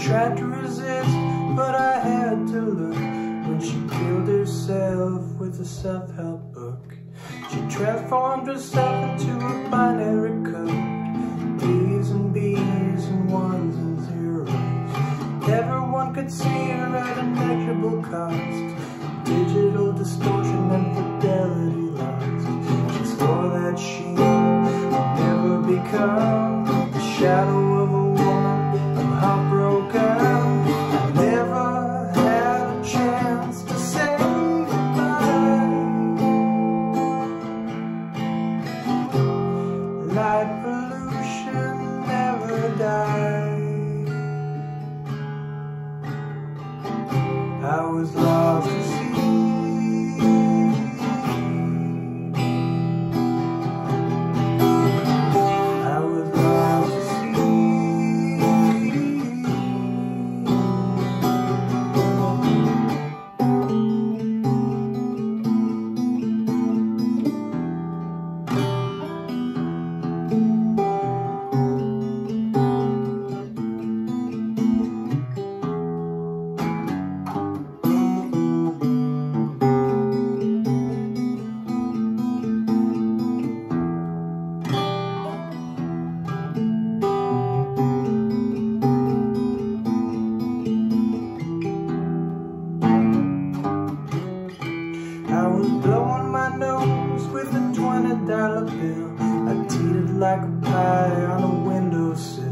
tried to resist, but I had to look when she killed herself with a self-help book. She transformed herself into a binary code, A's and B's and ones and zeros. Everyone could see her at a negligible cost, digital distortion and fidelity lost. She swore that she would never become the shadow of a woman. I'm heartbroken. I never had a chance to say goodbye. Light pollution never died. I was lost to sea. I was blowing my nose with a $20 bill. I teetered like a pie on a windowsill.